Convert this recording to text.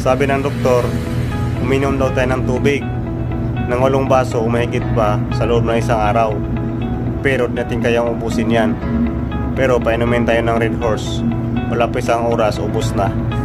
Sabi ng doktor, uminom daw tayo ng tubig ng 8 baso o mahigit pa sa loob ng isang araw. Pero di natin kayang ubusin yan. Pero painumin tayo ng Red Horse. Wala pa isang oras, ubos na.